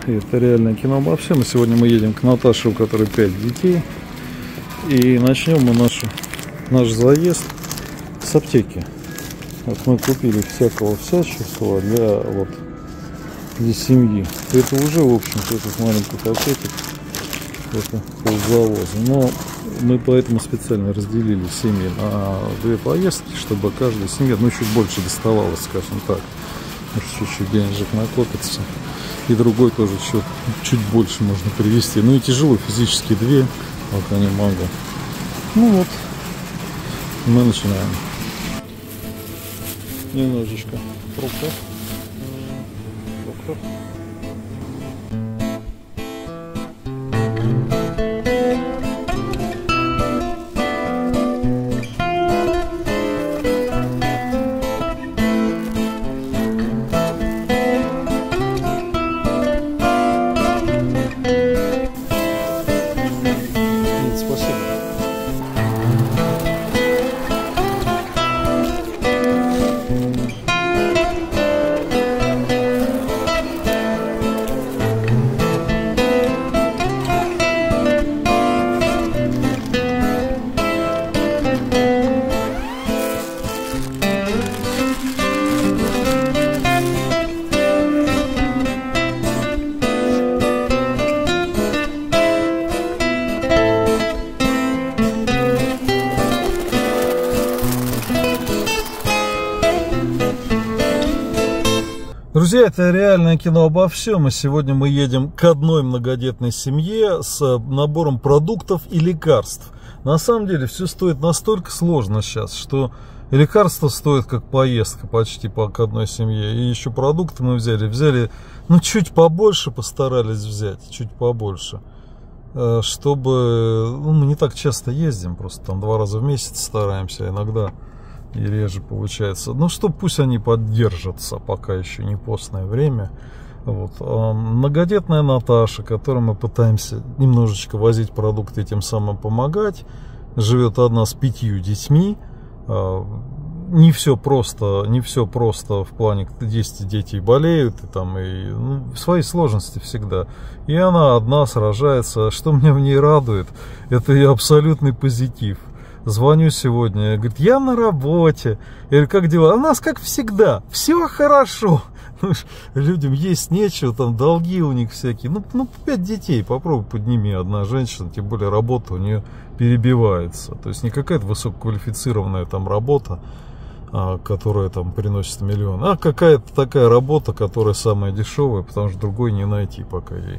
Это реальное кино обо всем. И сегодня мы едем к Наташе, у которой 5 детей. И начнем мы наш заезд с аптеки. Вот мы купили всякого всяческого для семьи. Это уже, в общем-то, этот маленький пакетик. Это ползавоза. Но мы поэтому специально разделили семьи на 2 поездки, чтобы каждая семья, чуть больше доставалось, скажем так. Может, чуть-чуть денежек накопится. И другой тоже чуть больше можно привезти. И тяжело физически 2, пока не могу. Мы начинаем. Немножечко фруктов. Друзья, это реальное кино обо всем, и сегодня мы едем к одной многодетной семье с набором продуктов и лекарств. На самом деле все стоит настолько сложно сейчас, что лекарства стоят как поездка почти к одной семье, и еще продукты мы взяли, чуть побольше постарались взять, чуть побольше, чтобы, мы не так часто ездим, просто 2 раза в месяц стараемся, иногда и реже получается. Что пусть они поддержатся, пока еще не постное время. Многодетная Наташа, которой мы пытаемся немножечко возить продукты и тем самым помогать, живет одна с 5 детьми. Не все просто в плане, 10 детей болеют, и свои сложности всегда. И она одна сражается. Что меня в ней радует, это и абсолютный позитив. Звоню сегодня, говорит, я на работе. Я говорю, как дела? У нас как всегда, все хорошо. Людям есть нечего, долги у них всякие. 5 детей, попробуй подними, одна женщина, тем более работа у нее перебивается. То есть не какая-то высококвалифицированная работа, которая приносит миллион, а какая-то такая работа, которая самая дешевая, потому что другой не найти пока ей.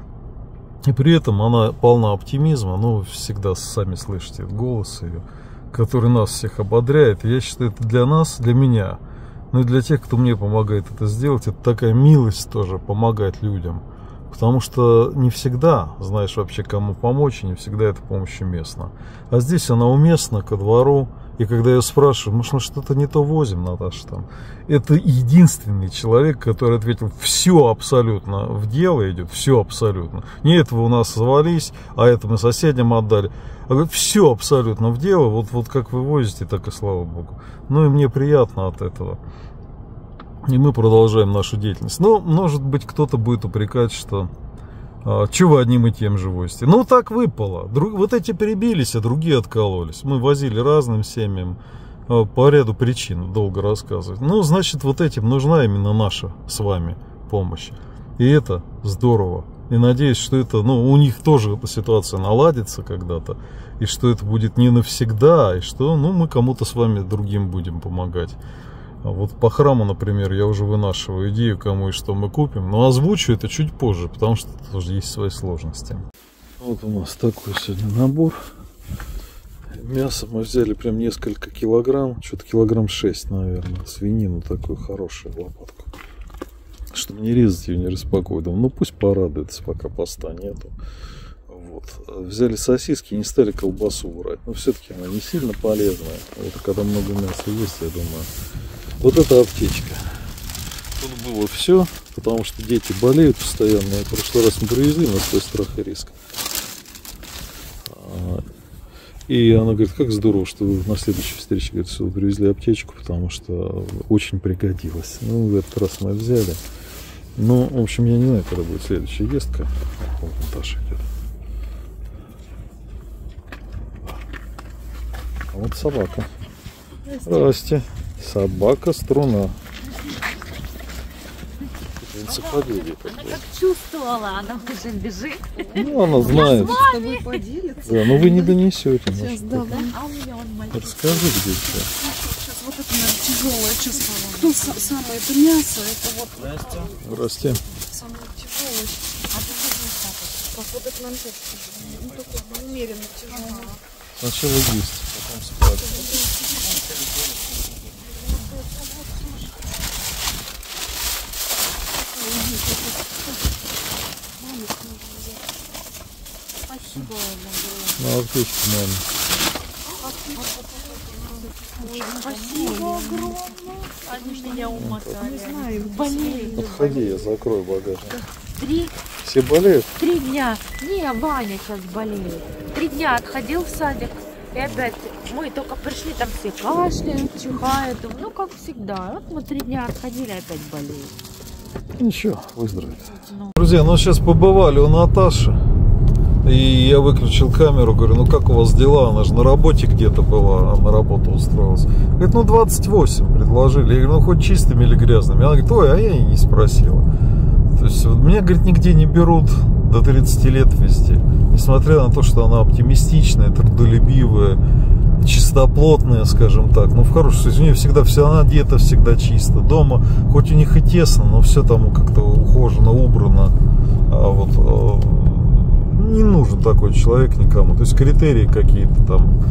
И при этом она полна оптимизма, всегда сами слышите голос ее, который нас всех ободряет. И я считаю, это для нас, для меня, и для тех, кто мне помогает это сделать, это такая милость тоже помогать людям. Потому что не всегда знаешь вообще, кому помочь, и не всегда эта помощь уместна. А здесь она уместна ко двору. И когда я спрашиваю, может, мы что-то не то возим, Наташа, это единственный человек, который ответил, все абсолютно в дело идет, все абсолютно. Не этого у нас завались, а это мы соседям отдали. А говорит, все абсолютно в дело, вот как вы возите, так и слава богу. И мне приятно от этого. И мы продолжаем нашу деятельность. Но, может быть, кто-то будет упрекать, что чего вы одним и тем же возите? Так выпало. Вот эти перебились, а другие откололись. Мы возили разным семьям по ряду причин, долго рассказывать. Значит, вот этим нужна именно наша с вами помощь. И это здорово. И надеюсь, что это, у них тоже эта ситуация наладится когда-то. И что это будет не навсегда. И что, мы кому-то с вами другим будем помогать. По храму, например, я уже вынашиваю идею, кому и что мы купим. Но озвучу это чуть позже, потому что тоже есть свои сложности. Вот у нас такой сегодня набор. Мясо мы взяли прям несколько килограмм. Что-то килограмм 6, наверное. Свинину такую хорошую, лопатку. Чтобы не резать ее, не распаковывать. Пусть порадуется, пока поста нету. Взяли сосиски, не стали колбасу брать. Но все-таки она не сильно полезная. Когда много мяса есть, я думаю. Вот это аптечка. Тут было все, потому что дети болеют постоянно. В прошлый раз мы привезли на свой страх и риск. И она говорит, как здорово, что вы на следующей встрече, говорит, что вы привезли аптечку, потому что очень пригодилось. В этот раз мы взяли. Ну, в общем, я не знаю, когда будет следующая ездка. Вот Наташа идет. А вот собака. Здрасте. Собака-струна. Энциклопедия. Она как чувствовала, она уже бежит. Ну, она знает. С тобой поделится. Да, но вы не донесете. Сейчас, да. А у меня он маленький. Расскажи, где все. Сейчас вот это, наверное, тяжелое чувство. Ну, самое это мясо, это вот Здрасте. самое тяжелое. А ты как вот это, наверное, ну, такое умеренно тяжелое. Сначала есть, потом спать. Спасибо. На аптечку, маме. Спасибо огромное. Они меня умотали. Не знаю, Болеют. Подходи, я закрою багажник. 3 Все болеют? дня. Не, Ваня сейчас болеет. 3 дня отходил в садик. И опять мы только пришли, там все кашляют, чихают. Думаю, ну, как всегда. Вот мы 3 дня отходили, опять болеют. Ничего, выздоровеет. Друзья, ну сейчас побывали у Наташи. И я выключил камеру, говорю, ну как у вас дела? Она же на работе где-то была, на работу устроилась. Говорит, ну 28 предложили. Я говорю, ну хоть чистыми или грязными? Она говорит, ой, а я и не спросила. То есть меня, говорит, нигде не берут до 30 лет везде. Несмотря на то, что она оптимистичная, трудолюбивая, чистоплотная, скажем так. Ну в хорошем смысле, у нее всегда все, она одета всегда чисто. Дома, хоть у них и тесно, но все там как-то ухожено, убрано. А вот не нужен такой человек никому. То есть критерии какие-то там,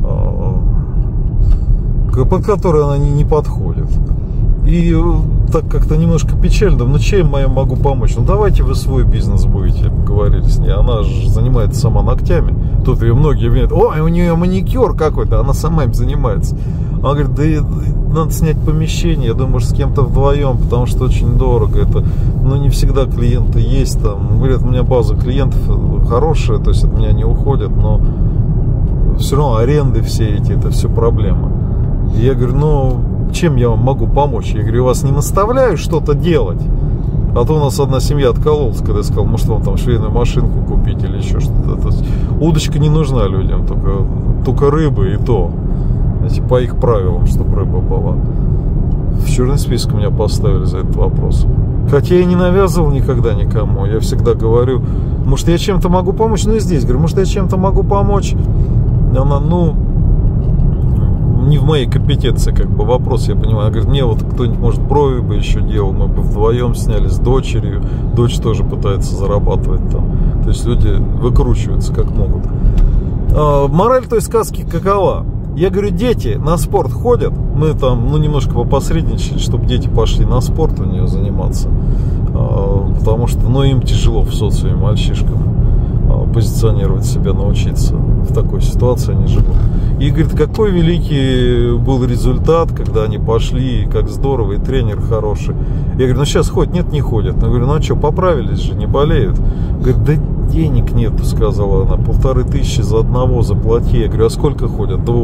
под которые она не подходит. И так как-то немножко печально, ну чем я могу помочь? Ну давайте вы свой бизнес будете, говорили с ней. Она же занимается сама ногтями. Тут ее многие обвиняют, ой, у нее маникюр какой-то, она сама им занимается. Она говорит, да надо снять помещение, я думаю, с кем-то вдвоем, потому что очень дорого. Это, ну не всегда клиенты есть там. Говорят, у меня база клиентов хорошая, то есть от меня не уходят, но все равно аренды все эти, это все проблема. И я говорю, ну чем я вам могу помочь? Я говорю, вас не наставляю что-то делать. А то у нас одна семья откололась, когда я сказал, может вам там швейную машинку купить или еще что-то. То есть удочка не нужна людям, только рыбы и то. Знаете, по их правилам, чтобы рыба была. В черный список меня поставили за этот вопрос. Хотя я не навязывал никогда никому. Я всегда говорю, может я чем-то могу помочь? Ну и здесь говорю, может я чем-то могу помочь? Она, ну, не в моей компетенции как бы вопрос, я понимаю. Она говорит, мне вот кто-нибудь, может, брови бы еще делал, мы бы вдвоем сняли с дочерью. Дочь тоже пытается зарабатывать там. То есть люди выкручиваются как могут. Мораль той сказки какова? Я говорю, дети на спорт ходят. Мы там, ну, немножко попосредничали, чтобы дети пошли на спорт у нее заниматься. Потому что, ну, им тяжело в социуме, мальчишкам, позиционировать себя, научиться. В такой ситуации они живут. И говорит, какой великий был результат, когда они пошли, как здорово, и тренер хороший. Я говорю, ну сейчас ходят, нет, не ходят. Я говорю, ну а что, поправились же, не болеют. Говорит, да денег нету, сказала она, 1500 за одного заплати. Я говорю, а сколько ходят? 2.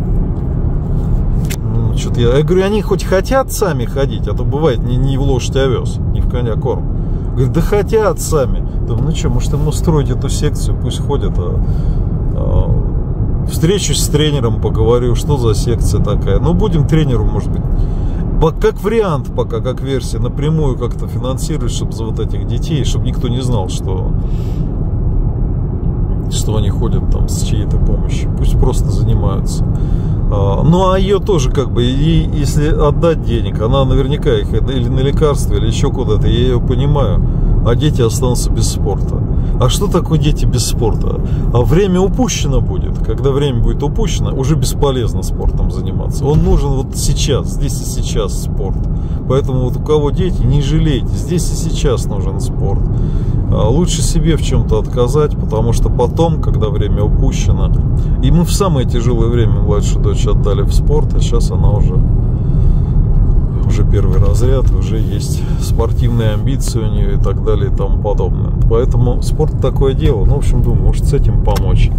Ну, что-то я говорю, они хоть хотят сами ходить, а то бывает не в лошадь овес, не в коня корм. Говорит, да хотят сами. Думаю, ну что, может им устроить эту секцию, пусть ходят. Встречусь с тренером, поговорю, что за секция такая. Ну, будем тренеру, может быть, как вариант пока, как версия, напрямую как-то финансировать, чтобы за вот этих детей, чтобы никто не знал, что они ходят там с чьей-то помощью. Пусть просто занимаются. Ну, а ее тоже как бы, если отдать денег, она наверняка их или на лекарства, или еще куда-то, я ее понимаю. А дети останутся без спорта. А что такое дети без спорта? А время упущено будет. Когда время будет упущено, уже бесполезно спортом заниматься. Он нужен вот сейчас, здесь и сейчас спорт. Поэтому вот у кого дети, не жалейте, здесь и сейчас нужен спорт. Лучше себе в чем-то отказать, потому что потом, когда время упущено, и мы в самое тяжелое время младшую дочь отдали в спорт, а сейчас она уже первый разряд, уже есть спортивные амбиции у нее и так далее и тому подобное. Поэтому спорт такое дело. Ну, в общем, думаю, может с этим помочь.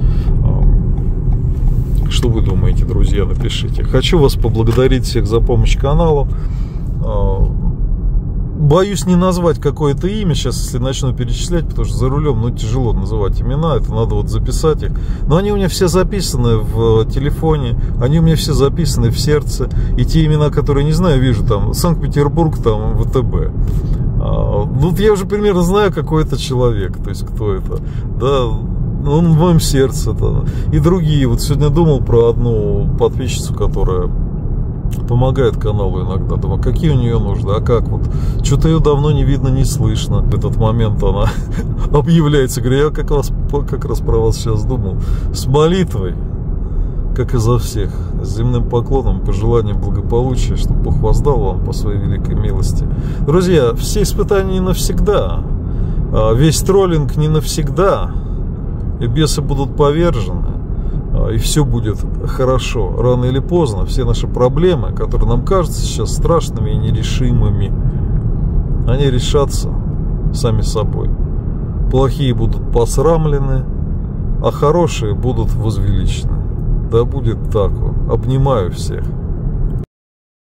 Что вы думаете, друзья, напишите. Хочу вас поблагодарить всех за помощь каналу. боюсь не назвать какое-то имя сейчас, если начну перечислять, потому что за рулем, ну, тяжело называть имена, это надо вот записать их. Но они у меня все записаны в телефоне, они у меня все записаны в сердце. И те имена, которые не знаю, вижу там Санкт-Петербург, там ВТБ. Ну, я уже примерно знаю, какой это человек, то есть кто это, да. Он в моем сердце. Да. И другие. Вот сегодня думал про одну подписчицу, которая помогает каналу иногда. Думаю, какие у нее нужды, а как вот. Что-то ее давно не видно, не слышно. В этот момент она объявляется. Говорю, я как раз про вас сейчас думал. С молитвой, как и за всех. С земным поклоном, пожеланием благополучия, чтобы Бог воздал вам по своей великой милости. Друзья, все испытания не навсегда. Весь троллинг не навсегда. И бесы будут повержены, и все будет хорошо. Рано или поздно все наши проблемы, которые нам кажутся сейчас страшными и нерешимыми, они решатся сами собой. Плохие будут посрамлены, а хорошие будут возвеличены. Да будет так вот. Обнимаю всех.